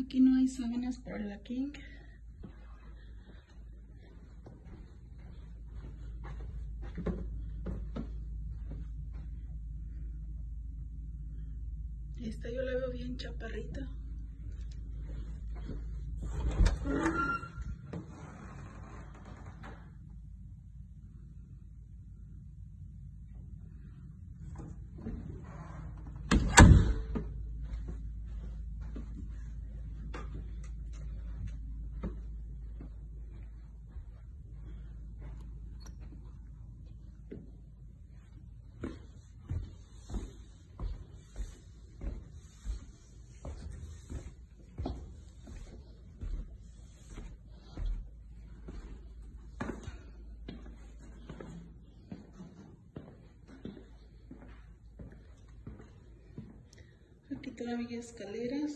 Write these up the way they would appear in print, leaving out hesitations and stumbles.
Aquí no hay sábanas para la king. Esta yo la veo bien chaparrita. Aquí todavía hay escaleras.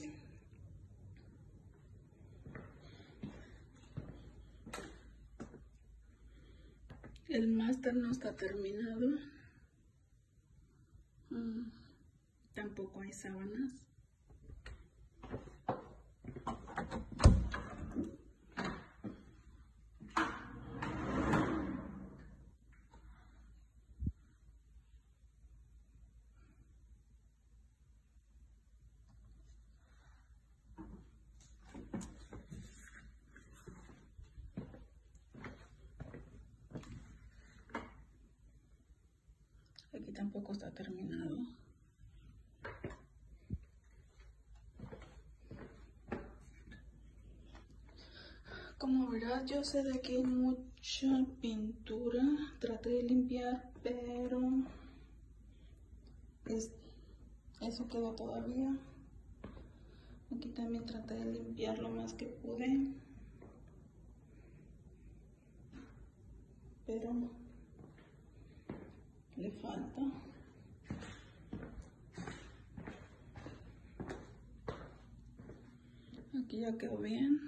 El máster no está terminado. Tampoco hay sábanas. Aquí tampoco está terminado. Como verás, yo sé de que hay mucha pintura. Traté de limpiar, pero eso quedó todavía. Aquí también traté de limpiar lo más que pude, pero le falta. Aquí ya quedó bien.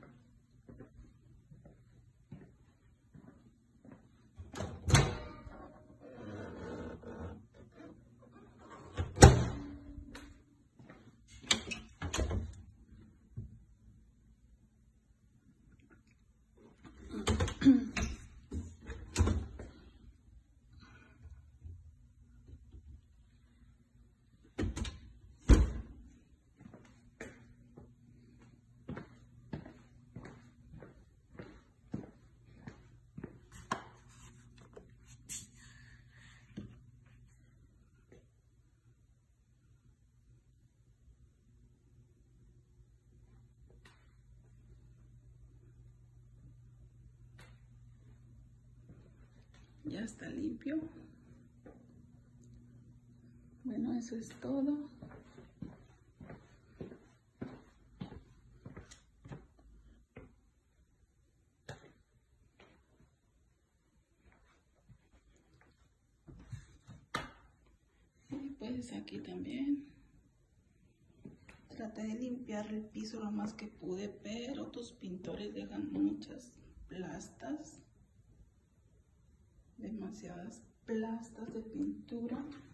Ya está limpio. Bueno, eso es todo. Y pues aquí también traté de limpiar el piso lo más que pude, pero tus pintores dejan muchas plastas. Demasiadas plastas de pintura.